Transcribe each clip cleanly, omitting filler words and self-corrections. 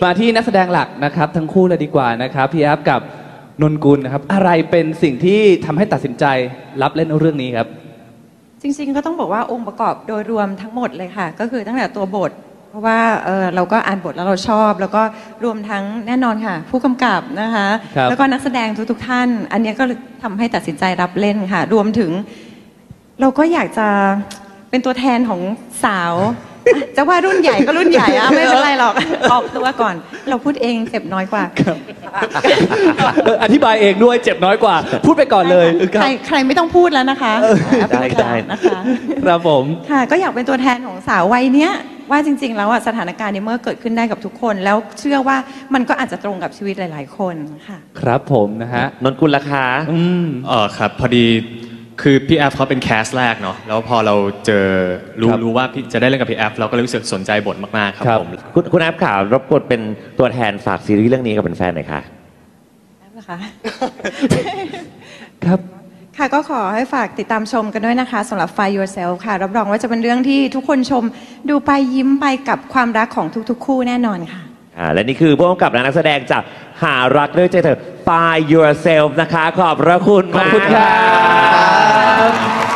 มาที่นักแสดงหลักนะครับทั้งคู่เลยดีกว่านะครับพี่แอฟกับนนกุลนะครับอะไรเป็นสิ่งที่ทำให้ตัดสินใจรับเล่นเรื่องนี้ครับจริงๆก็ต้องบอกว่าองค์ประกอบโดยรวมทั้งหมดเลยค่ะก็คือตั้งแต่ตัวบทเพราะว่าเราก็อ่านบทแล้วเราชอบแล้วก็รวมทั้งแน่นอนค่ะผู้กำกับนะคะแล้วก็นักแสดงทุกๆท่านอันนี้ก็ทำให้ตัดสินใจรับเล่นค่ะรวมถึงเราก็อยากจะเป็นตัวแทนของสาวจะว่ารุ่นใหญ่ก็รุ่นใหญ่อะไม่เป็นไรหรอกออกตัวก่อนเราพูดเองเจ็บน้อยกว่าอธิบายเองด้วยเจ็บน้อยกว่าพูดไปก่อนเลยใครไม่ต้องพูดแล้วนะคะได้นะคะครับผมค่ะก็อยากเป็นตัวแทนของสาววัยเนี้ยว่าจริงๆแล้วสถานการณ์นี้เมื่อเกิดขึ้นได้กับทุกคนแล้วเชื่อว่ามันก็อาจจะตรงกับชีวิตหลายๆคนค่ะครับผมนะฮะนนกุลราคาครับพอดีคือพี่แอฟเขาเป็นแคสแรกเนาะแล้วพอเราเจอรู้ว่าพี่จะได้เล่นกับพี่แอฟเราก็เลยรู้สึกสนใจบทมากๆครับผมคุณแอฟข่าวรบกวนเป็นตัวแทนฝากซีรีส์เรื่องนี้กับแฟนๆหน่อยค่ะแอฟนะคะครับค่ะก็ขอให้ฝากติดตามชมกันด้วยนะคะสำหรับ Find Yourself ค่ะรับรองว่าจะเป็นเรื่องที่ทุกคนชมดูไปยิ้มไปกับความรักของทุกๆคู่แน่นอนค่ะและนี่คือผู้กำกับและนักแสดงจากหารักด้วยใจเธอ Find Yourself นะคะขอบพระคุณมากขอบคุณครับ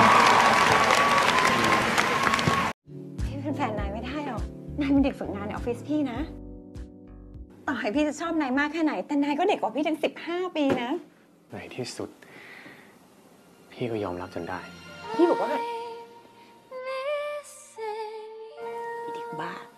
พี่เป็นแฟนนายไม่ได้หรอกนายเป็นเด็กฝึกงานในออฟฟิศพี่นะต่อให้พี่จะชอบนายมากแค่ไหนแต่นายก็เด็กกว่าพี่ถึง15 ปีนะในที่สุดพี่ก็ยอมรับจนได้พี่บอกว่าเด็กบ้า